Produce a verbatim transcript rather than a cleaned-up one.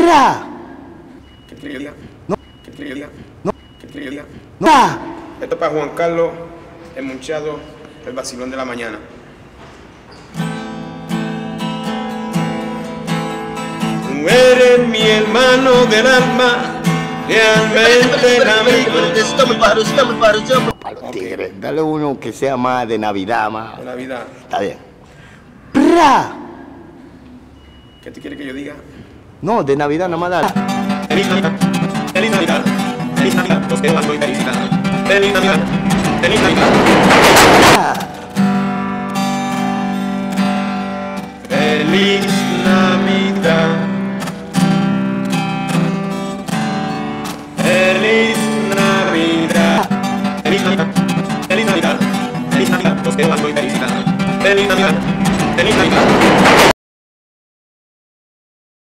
¡Pra! ¿Qué quiere que diga? No. ¿Qué quiere que diga? No. ¿Qué quiere que diga? ¡No! Esto es para Juan Carlos, el Munchado, el vacilón de la mañana. Tú eres mi hermano del alma, realmente el amigo. Está muy paro, está muy paro, está muy Para los tigres, dale uno que sea más de Navidad, más. De Navidad. Está bien. ¡Pra! ¿Qué te quiere que yo diga? No, de Navidad nada más dale. Feliz Navidad, feliz Navidad, feliz Navidad, los que van hoy felicitando. Feliz Navidad, feliz Navidad. Feliz Navidad. Feliz Navidad. Feliz Navidad, feliz Navidad, feliz Navidad, los que van hoy felicitando. Feliz Navidad, feliz Navidad.